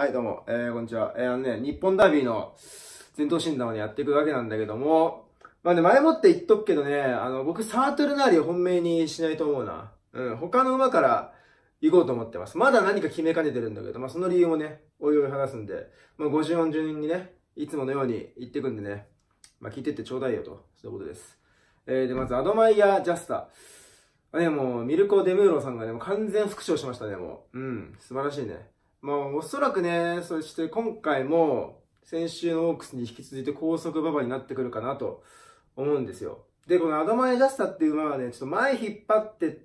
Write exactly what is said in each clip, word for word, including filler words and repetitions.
はい、どうも、えー、こんにちは。えー、あのね、日本ダービーの前頭診断をね、やっていくわけなんだけども、まあね、前もって言っとくけどね、あの、僕、サートルナーリを本命にしないと思うな。うん、他の馬から行こうと思ってます。まだ何か決めかねてるんだけど、まあその理由もね、おいおい話すんで、まあごじゅうよん順にね、いつものように言ってくんでね、まあ聞いてってちょうだいよと、そういうことです。えー、で、まず、アドマイヤ・ジャスタ。ね、もう、ミルコ・デムーロさんがね、もう完全復唱しましたね、もう。うん、素晴らしいね。まあ、おそらくね、そして今回も、先週のオークスに引き続いて高速馬場になってくるかなと思うんですよ。で、このアドマイジャスタっていう馬はね、ちょっと前引っ張ってって、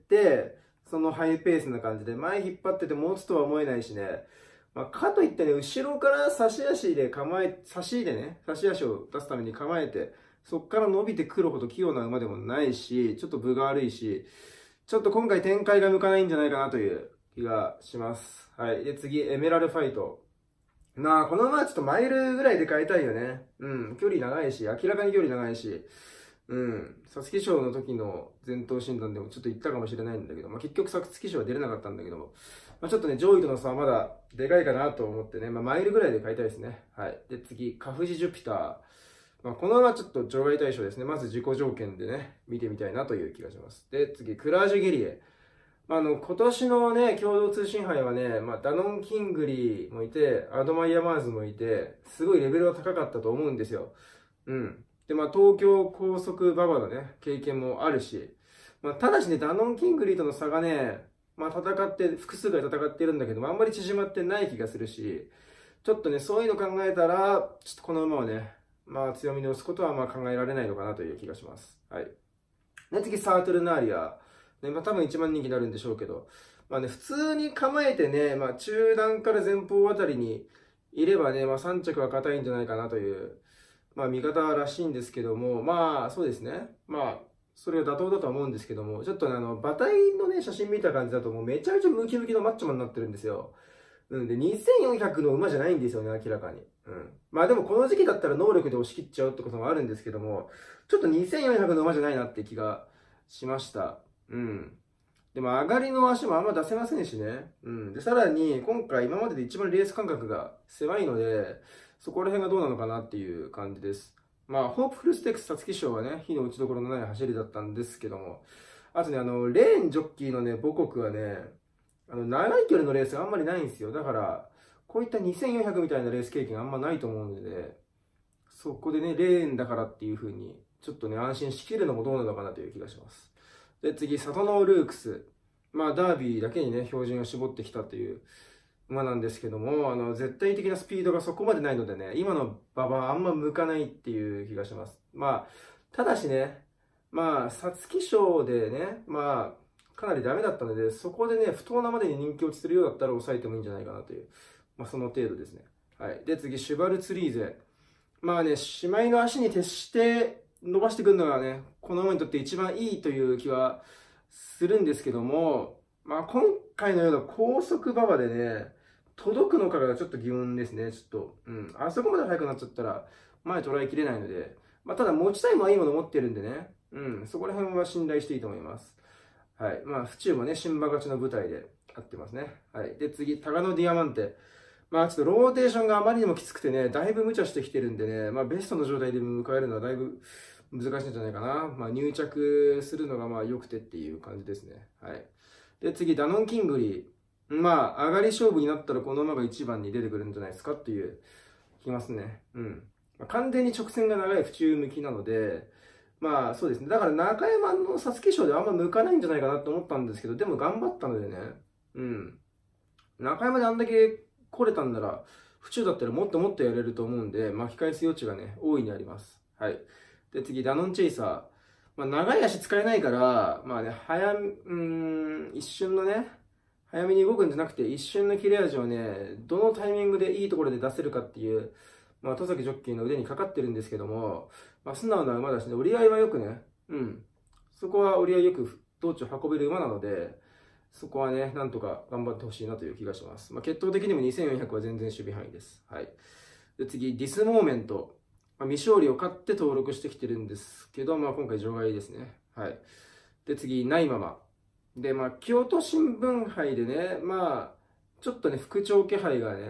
そのハイペースな感じで、前引っ張ってて持つとは思えないしね、まあ、かといってね、後ろから差し足で構え、差しでね、差し足を出すために構えて、そっから伸びてくるほど器用な馬でもないし、ちょっと分が悪いし、ちょっと今回展開が向かないんじゃないかなという気がします。はい。で、次、エメラルファイト。まあ、この馬はちょっとマイルぐらいで変えたいよね。うん。距離長いし、明らかに距離長いし、うん。皐月賞の時の前頭診断でもちょっと言ったかもしれないんだけど、まあ結局皐月賞は出れなかったんだけども、まあちょっとね、上位との差はまだでかいかなと思ってね、まあマイルぐらいで変えたいですね。はい。で、次、カフジジュピター。まあ、この馬はちょっと除外対象ですね。まず自己条件でね、見てみたいなという気がします。で、次、クラージュゲリエ。まあ、あの、今年のね、共同通信杯はね、まあ、ダノン・キングリーもいて、アドマイヤマーズもいて、すごいレベルは高かったと思うんですよ。うん。で、まあ、東京高速馬場のね、経験もあるし、まあ、ただしね、ダノン・キングリーとの差がね、まあ、戦って、複数回戦ってるんだけども、あんまり縮まってない気がするし、ちょっとね、そういうの考えたら、ちょっとこの馬はね、まあ、強みに押すことはまあ考えられないのかなという気がします。はい。で、次、サートルナーリア。ね、まあ、多分一番人気になるんでしょうけど、まあね、普通に構えてね、まあ、中段から前方あたりにいればね、まあ、さん着は硬いんじゃないかなという、まあ、見方らしいんですけども、まあ、そうですね。まあ、それは妥当だとは思うんですけども、ちょっとね、あの、馬体のね、写真見た感じだと、もうめちゃめちゃムキムキのマッチョマンになってるんですよ。うんで、にせんよんひゃくの馬じゃないんですよね、明らかに。うん。まあでもこの時期だったら能力で押し切っちゃうってこともあるんですけども、ちょっとにせんよんひゃくの馬じゃないなって気がしました。うん。でも上がりの足もあんま出せませんしね。うん。で、さらに今回今までで一番レース間隔が狭いので、そこら辺がどうなのかなっていう感じです。まあ、ホープフルステークス皐月賞はね、火の打ちどころのない走りだったんですけども、あとね、あの、レーンジョッキーのね、母国はね、あの、長い距離のレースがあんまりないんですよ。だから、こういったにせんよんひゃくみたいなレース経験あんまないと思うので、そこでね、レーンだからっていう風に、ちょっとね、安心しきるのもどうなのかなという気がします。で、次、サトノールークス。まあ、ダービーだけにね、標準を絞ってきたという馬なんですけども、あの、絶対的なスピードがそこまでないのでね、今の馬場はあんま向かないっていう気がします。まあ、ただしね、まあ、皐月賞でね、まあ、かなりダメだったので、そこでね、不当なまでに人気落ちするようだったら抑えてもいいんじゃないかなという、まあ、その程度ですね。はい。で、次、シュバルツリーゼ。まあね、しまいの足に徹して伸ばしてくるのがね、この馬にとって一番いいという気はするんですけども、まあ今回のような高速馬場でね、届くのかがちょっと疑問ですね、ちょっと。うん。あそこまで速くなっちゃったら、前捉えきれないので、まあただ持ちタイムはいいもの持ってるんでね、うん、そこら辺は信頼していいと思います。はい。まあ、府中もね、新馬勝ちの舞台で合ってますね。はい。で、次、タガノディアマンテ。まあ、ちょっとローテーションがあまりにもきつくてね、だいぶ無茶してきてるんでね、まあ、ベストの状態で迎えるのはだいぶ難しいんじゃないかな。まあ、入着するのがまあ、良くてっていう感じですね。はい。で、次、ダノン・キングリー。まあ、上がり勝負になったらこの馬が一番に出てくるんじゃないですかっていう気ますね。うん。まあ、完全に直線が長い府中向きなので、まあそうですね。だから中山の皐月賞ではあんま向かないんじゃないかなと思ったんですけど、でも頑張ったのでね。うん。中山であんだけ来れたんなら、府中だったらもっともっとやれると思うんで、巻き返す余地がね、大いにあります。はい。で、次、ダノンチェイサー。まあ長い足使えないから、まあね、早め、うーん、一瞬のね、早めに動くんじゃなくて、一瞬の切れ味をね、どのタイミングでいいところで出せるかっていう、まあ、戸崎ジョッキーの腕にかかってるんですけども、まあ、素直な馬だしね、折り合いはよくね、うん。そこは折り合いよく道中運べる馬なので、そこはね、なんとか頑張ってほしいなという気がします。まあ、血統的にもにせんよんひゃくは全然守備範囲です。はい。で、次、ディスモーメント。まあ、未勝利を勝って登録してきてるんですけど、まあ、今回除外ですね。はい。で、次、ないまま。で、まあ、京都新聞杯でね、まあ、ちょっとね、復調気配がね、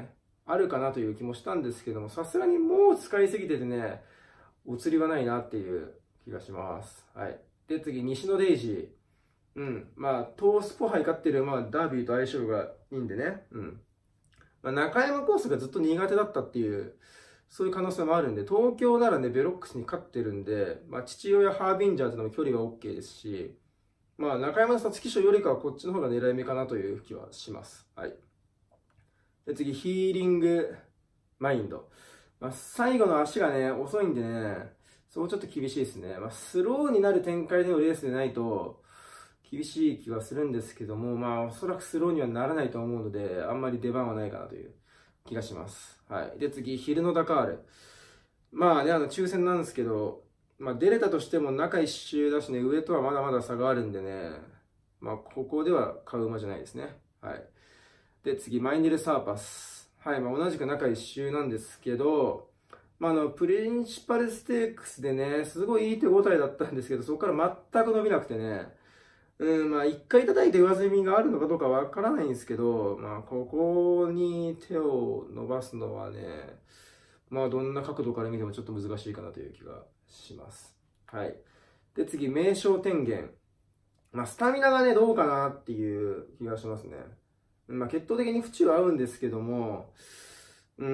あるかなという気もしたんですけども、さすがにもう使いすぎててね、お釣りはないなっていう気がします。はい。で、次、西野デイジー。うん。まあ、トースポ杯勝ってる、まあ、ダービーと相性がいいんでね。うん。まあ、中山コースがずっと苦手だったっていう、そういう可能性もあるんで、東京ならね、ベロックスに勝ってるんで、まあ、父親ハービンジャーとの距離が OK ですし、まあ、中山の皐月賞よりかはこっちの方が狙い目かなという気はします。はい。で、次、ヒーリングマインド。まあ、最後の足がね、遅いんでね、そこちょっと厳しいですね。まあ、スローになる展開でのレースでないと、厳しい気はするんですけども、まあ、おそらくスローにはならないと思うので、あんまり出番はないかなという気がします。はい。で、次、昼のダカール。まあね、あの、抽選なんですけど、まあ、出れたとしても中一周だしね、上とはまだまだ差があるんでね、まあ、ここでは買う馬じゃないですね。はい。で、次、マイネルサーパス。はい、まあ、同じく中一周なんですけど、まあ、あの、プリンシパルステークスでね、すごいいい手応えだったんですけど、そこから全く伸びなくてね、うん、まあ、一回叩いて上積みがあるのかどうかわからないんですけど、まあ、ここに手を伸ばすのはね、まあ、どんな角度から見てもちょっと難しいかなという気がします。はい。で、次、名称天元。まあ、スタミナがね、どうかなっていう気がしますね。まあ、血統的に縁は合うんですけども、うん、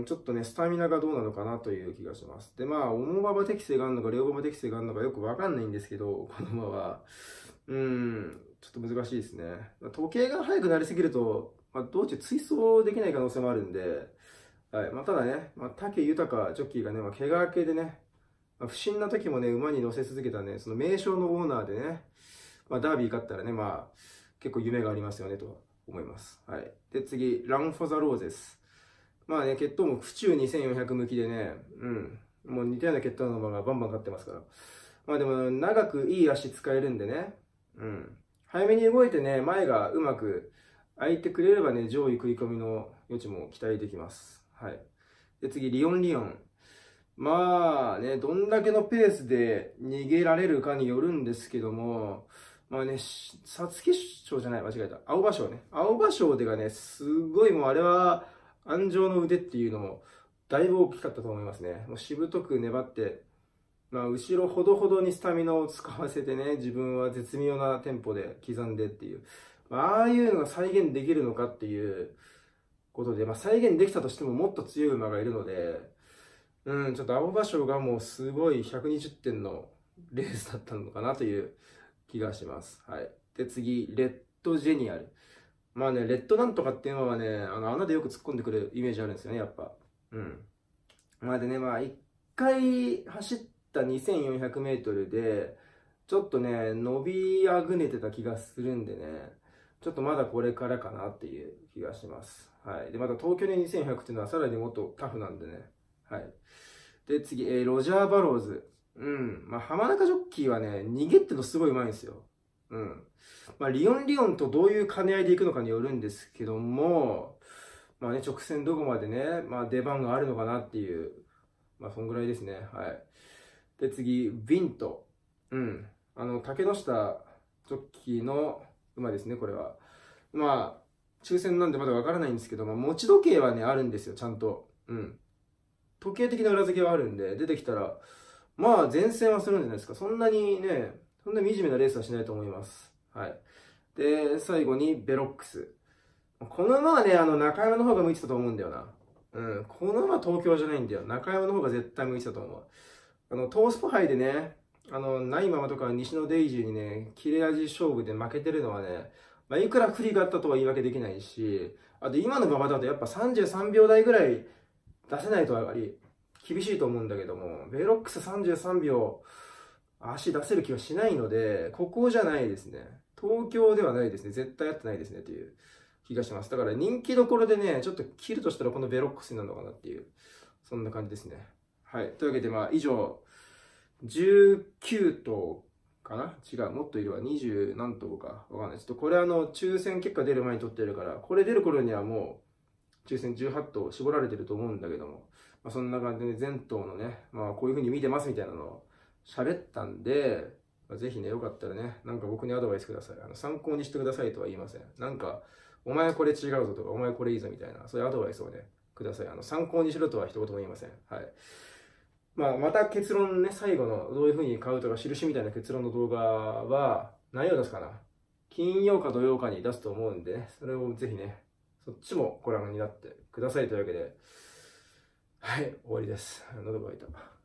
ちょっとね、スタミナがどうなのかなという気がします。で、まあ、重馬場適性があるのか、両馬場適性があるのかよくわかんないんですけど、この馬は。うん、ちょっと難しいですね。時計が速くなりすぎると、まあ、道中追走できない可能性もあるんで、はい。まあ、ただね、まあ、武豊ジョッキーがね、まあ、怪我明けでね、まあ、不審な時もね、馬に乗せ続けたね、その名将のオーナーでね、まあ、ダービー勝ったらね、まあ、結構夢がありますよね、と思います。はい。で、次、ラン・フォザ・ローゼス。まあね、血統も府中にせんよんひゃく向きでね、うん。もう似たような血統の馬がバンバン勝ってますから。まあでも、長くいい足使えるんでね、うん。早めに動いてね、前がうまく開いてくれればね、上位食い込みの余地も期待できます。はい。で、次、リオンリオン。まあね、どんだけのペースで逃げられるかによるんですけども、まあね、皐月賞じゃない、間違えた。青葉賞ね。青葉賞でがね、すごいもうあれは、安城の腕っていうのも、だいぶ大きかったと思いますね。もうしぶとく粘って、まあ、後ろほどほどにスタミナを使わせてね、自分は絶妙なテンポで刻んでっていう。まあ、ああいうのが再現できるのかっていうことで、まあ、再現できたとしてももっと強い馬がいるので、うん、ちょっと青葉賞がもうすごいひゃくにじゅってんのレースだったのかなという気がします。はい。で、次、レッドジェニアル。まあね、レッドなんとかっていうのはね、あの、穴でよく突っ込んでくるイメージあるんですよね、やっぱ。うん。まあでね、まあ、一回走ったにせんよんひゃくメートルで、ちょっとね、伸びあぐねてた気がするんでね、ちょっとまだこれからかなっていう気がします。はい。で、また東京でにせんひゃくっていうのはさらにもっとタフなんでね。はい。で、次、えー、ロジャー・バローズ。うん。まあ、浜中ジョッキーはね、逃げってのすごい上手いんですよ。うん。まあ、リオンリオンとどういう兼ね合いでいくのかによるんですけども、まあね、直線どこまでね、まあ出番があるのかなっていう、まあそんぐらいですね。はい。で、次、ヴィント。うん。あの、竹下ジョッキーの馬ですね、これは。まあ、抽選なんでまだわからないんですけど、まあ、持ち時計はね、あるんですよ、ちゃんと。うん。時計的な裏付けはあるんで、出てきたら、まあ、前線はするんじゃないですか。そんなにね、そんな惨めなレースはしないと思います。はい。で、最後に、ベロックス。この馬はね、あの、中山の方が向いてたと思うんだよな。うん。この馬は東京じゃないんだよ。中山の方が絶対向いてたと思う。あの、トースポ杯でね、あの、ないままとか西のデイジーにね、切れ味勝負で負けてるのはね、まあ、いくら不利があったとは言い訳できないし、あと今の馬場だとやっぱさんじゅうさんびょう台ぐらい出せないとやはり厳しいと思うんだけども、ベロックスさんじゅうさんびょう足出せる気はしないので、ここじゃないですね。東京ではないですね。絶対やってないですねという気がします。だから人気どころでね、ちょっと切るとしたらこのベロックスになるのかなっていう、そんな感じですね。はい。というわけで、まあ以上、じゅうきゅうとうかな違う、もっといるわ。にじゅう何頭かわかんない。ちょっとこれあの、抽選結果出る前に撮ってるから、これ出る頃にはもう、抽選じゅうはち頭絞られてると思うんだけども、まあ、そんな感じで全頭のね、まあこういう風に見てますみたいなのを喋ったんで、まあ、ぜひね、よかったらね、なんか僕にアドバイスください。あの参考にしてくださいとは言いません。なんか、お前これ違うぞとか、お前これいいぞみたいな、そういうアドバイスをね、 ください。あの、参考にしろとは一言も言いません。はい。まあ、また結論ね、最後のどういう風に買うとか印みたいな結論の動画は、何曜出すかな。金曜か土曜かに出すと思うんでね、それをぜひね、そっちもご覧になってくださいというわけで、はい、終わりです。喉が渇いた。